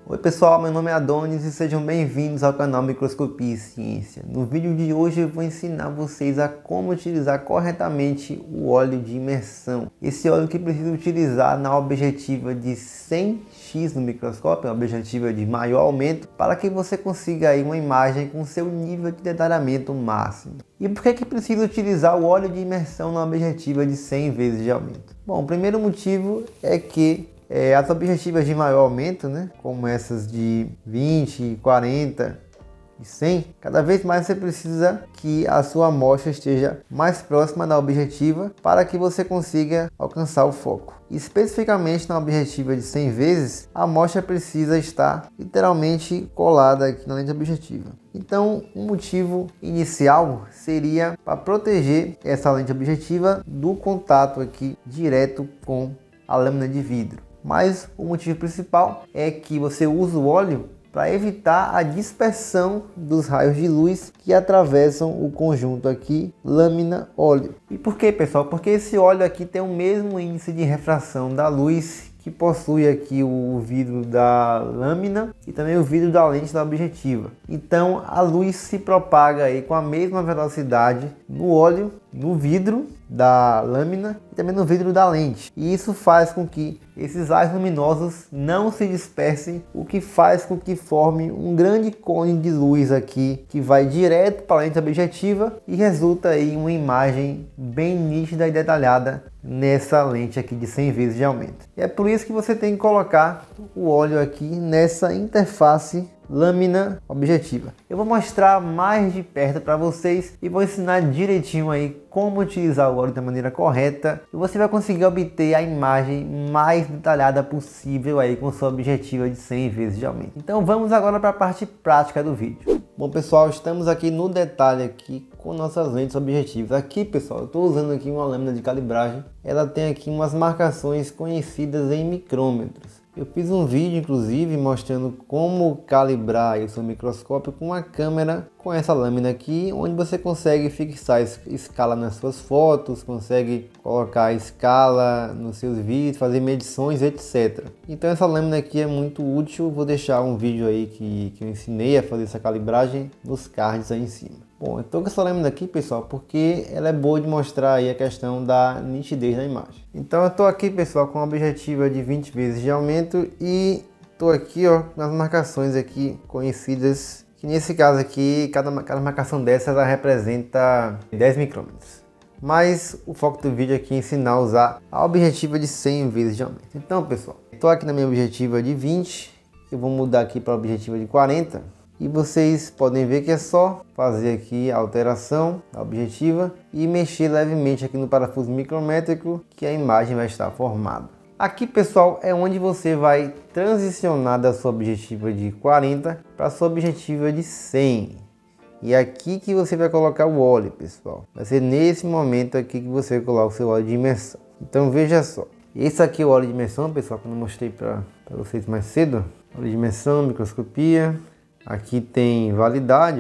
Oi pessoal, meu nome é Adonis e sejam bem-vindos ao canal Microscopia e Ciência. No vídeo de hoje eu vou ensinar vocês a como utilizar corretamente o óleo de imersão. Esse óleo que precisa utilizar na objetiva de 100x no microscópio, uma objetiva de maior aumento, para que você consiga aí uma imagem com seu nível de detalhamento máximo. E por que precisa utilizar o óleo de imersão na objetiva de 100 vezes de aumento? Bom, o primeiro motivo é que as objetivas de maior aumento, como essas de 20, 40 e 100, cada vez mais você precisa que a sua amostra esteja mais próxima da objetiva para que você consiga alcançar o foco. Especificamente na objetiva de 100 vezes, a amostra precisa estar literalmente colada aqui na lente objetiva. Então, o motivo inicial seria para proteger essa lente objetiva do contato aqui direto com a lâmina de vidro. Mas o motivo principal é que você usa o óleo para evitar a dispersão dos raios de luz que atravessam o conjunto aqui, lâmina-óleo. E por que, pessoal? Porque esse óleo aqui tem o mesmo índice de refração da luz que possui aqui o vidro da lâmina e também o vidro da lente da objetiva. Então a luz se propaga aí com a mesma velocidade no óleo, no vidro da lâmina e também no vidro da lente. E isso faz com que esses raios luminosos não se dispersem, o que faz com que forme um grande cone de luz aqui que vai direto para a lente objetiva e resulta aí em uma imagem bem nítida e detalhada nessa lente aqui de 100 vezes de aumento. E é por isso que você tem que colocar o óleo aqui nessa interface lâmina objetiva. Eu vou mostrar mais de perto para vocês e vou ensinar direitinho aí como utilizar o óleo da maneira correta e você vai conseguir obter a imagem mais detalhada possível aí com sua objetiva de 100 vezes de aumento. Então vamos agora para a parte prática do vídeo. Bom pessoal, estamos aqui no detalhe aqui com nossas lentes objetivas. Aqui pessoal, eu estou usando aqui uma lâmina de calibragem. Ela tem aqui umas marcações conhecidas em micrômetros. Eu fiz um vídeo inclusive mostrando como calibrar o seu microscópio com uma câmera com essa lâmina aqui, onde você consegue fixar escala nas suas fotos, consegue colocar escala nos seus vídeos, fazer medições, etc. Então essa lâmina aqui é muito útil. Vou deixar um vídeo aí que eu ensinei a fazer essa calibragem nos cards aí em cima. Bom, eu estou com essa lâmina aqui, pessoal, porque ela é boa de mostrar aí a questão da nitidez da imagem. Então eu estou aqui, pessoal, com a objetiva de 20 vezes de aumento e estou aqui, nas marcações aqui conhecidas, que nesse caso aqui, cada marcação dessa ela representa 10 micrômetros. Mas o foco do vídeo aqui é ensinar a usar a objetiva de 100 vezes de aumento. Então, pessoal, estou aqui na minha objetiva de 20, eu vou mudar aqui para a objetiva de 40. E vocês podem ver que é só fazer aqui a alteração da objetiva e mexer levemente aqui no parafuso micrométrico que a imagem vai estar formada. Aqui, pessoal, é onde você vai transicionar da sua objetiva de 40 para a sua objetiva de 100. E é aqui que você vai colocar o óleo, pessoal. Vai ser nesse momento aqui que você coloca o seu óleo de imersão. Então veja só. Esse aqui é o óleo de imersão, pessoal, que eu mostrei para vocês mais cedo. Óleo de imersão, microscopia. Aqui tem validade,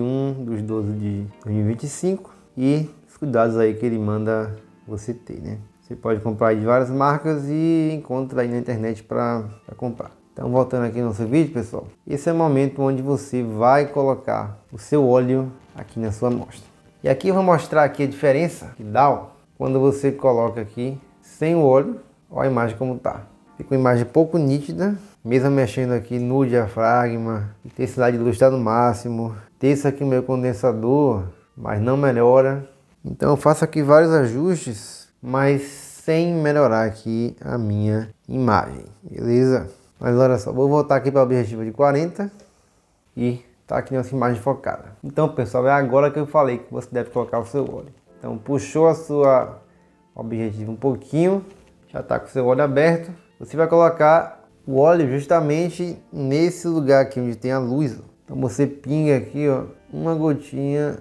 21/12 de 2025 e os cuidados aí que ele manda você ter, Você pode comprar de várias marcas e encontra aí na internet para comprar. Então voltando aqui no nosso vídeo, pessoal, esse é o momento onde você vai colocar o seu óleo aqui na sua amostra. E aqui eu vou mostrar aqui a diferença que dá quando você coloca aqui sem o óleo. Olha a imagem como tá. Fica uma imagem pouco nítida. Mesmo mexendo aqui no diafragma, a intensidade de luz está no máximo. Desço aqui o meu condensador, mas não melhora. Então eu faço aqui vários ajustes, mas sem melhorar aqui a minha imagem, beleza? Mas olha só, vou voltar aqui para a objetiva de 40 e tá aqui nossa imagem focada. Então pessoal, é agora que eu falei que você deve colocar o seu óleo. Então puxou a sua objetiva um pouquinho, já está com o seu óleo aberto. Você vai colocar o óleo justamente nesse lugar aqui onde tem a luz. Então você pinga aqui, uma gotinha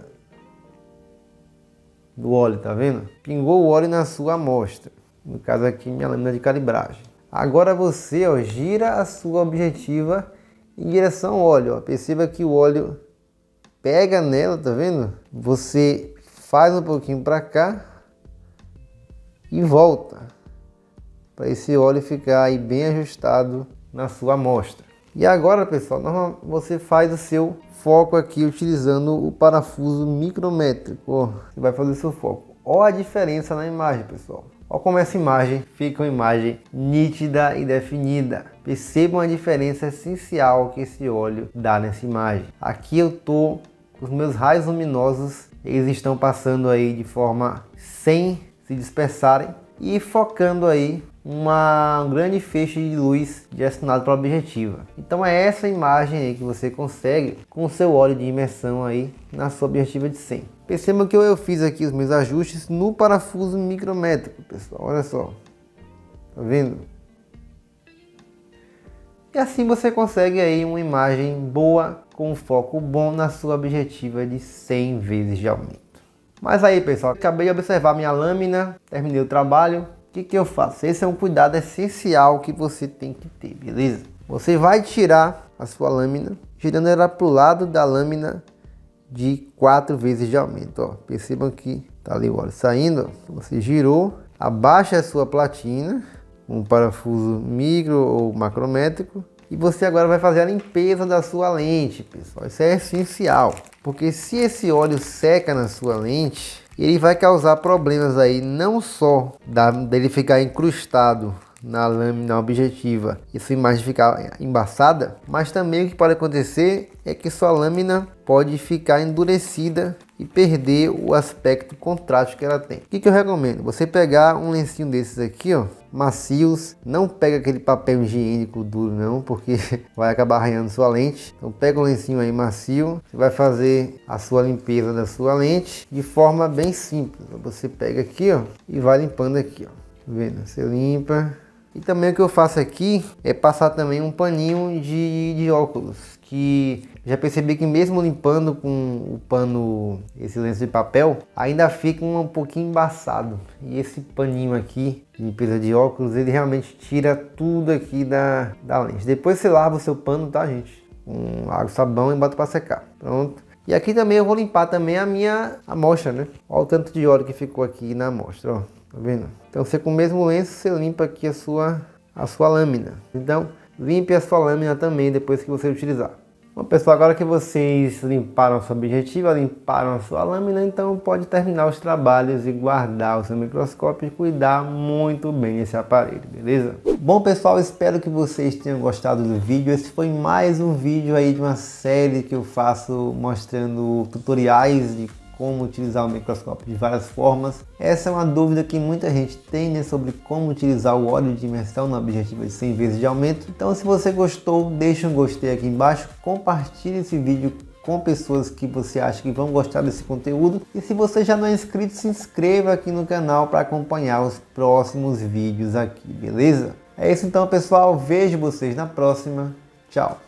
do óleo, tá vendo? Pingou o óleo na sua amostra. No caso aqui, minha lâmina de calibragem. Agora você, gira a sua objetiva em direção ao óleo. Perceba que o óleo pega nela, tá vendo? Você faz um pouquinho para cá e volta, para esse óleo ficar aí bem ajustado na sua amostra. E agora, pessoal, você faz o seu foco aqui utilizando o parafuso micrométrico. Você vai fazer o seu foco. Olha a diferença na imagem, pessoal. Olha como essa imagem fica uma imagem nítida e definida. Percebam a diferença essencial que esse óleo dá nessa imagem. Aqui eu tô com os meus raios luminosos, eles estão passando aí de forma sem se dispersarem e focando aí um grande feixe de luz direcionado para o objetivo. Então é essa imagem aí que você consegue com o seu óleo de imersão aí na sua objetiva de 100. Percebam que eu fiz aqui os meus ajustes no parafuso micrométrico, pessoal. Olha só, tá vendo? E assim você consegue aí uma imagem boa com um foco bom na sua objetiva de 100 vezes de aumento. Mas aí, pessoal, acabei de observar minha lâmina, terminei o trabalho. O que eu faço? Esse é um cuidado essencial que você tem que ter, beleza? Você vai tirar a sua lâmina, girando ela para o lado da lâmina de 4 vezes de aumento. Ó, percebam que tá ali o óleo saindo. Ó. Você girou, abaixa a sua platina, um parafuso micro ou macrométrico. E você agora vai fazer a limpeza da sua lente, pessoal. Isso é essencial, porque se esse óleo seca na sua lente, ele vai causar problemas aí, não só dele ficar incrustado na lâmina objetiva e sua imagem ficar embaçada, mas também o que pode acontecer é que sua lâmina pode ficar endurecida e perder o aspecto contraste que ela tem. O que eu recomendo? Você pegar um lencinho desses aqui, ó, macios, não pega aquele papel higiênico duro não, porque vai acabar arranhando sua lente. Então pega um lencinho aí macio, você vai fazer a sua limpeza da sua lente de forma bem simples. Você pega aqui, ó, e vai limpando aqui, ó, tá vendo? Você limpa. E também o que eu faço aqui é passar também um paninho de óculos, que já percebi que mesmo limpando com o pano, esse lenço de papel, ainda fica um pouquinho embaçado. E esse paninho aqui, de limpeza de óculos, ele realmente tira tudo aqui da lente. Depois você lava o seu pano, tá, gente? Com água e sabão e bota para secar. Pronto. E aqui também eu vou limpar também a minha amostra, né? Olha o tanto de óleo que ficou aqui na amostra, ó. Tá vendo? Então você com o mesmo lenço, você limpa aqui a sua lâmina. Então limpe a sua lâmina também depois que você utilizar. Bom, pessoal, agora que vocês limparam a sua objetiva, limparam a sua lâmina, então pode terminar os trabalhos e guardar o seu microscópio e cuidar muito bem desse aparelho, beleza? Bom, pessoal, espero que vocês tenham gostado do vídeo. Esse foi mais um vídeo aí de uma série que eu faço mostrando tutoriais de como utilizar o microscópio de várias formas. Essa é uma dúvida que muita gente tem, né, sobre como utilizar o óleo de imersão na objetiva de 100 vezes de aumento. Então, se você gostou, deixa um gostei aqui embaixo, compartilhe esse vídeo com pessoas que você acha que vão gostar desse conteúdo. E se você já não é inscrito, se inscreva aqui no canal para acompanhar os próximos vídeos aqui, beleza? É isso então, pessoal. Vejo vocês na próxima. Tchau!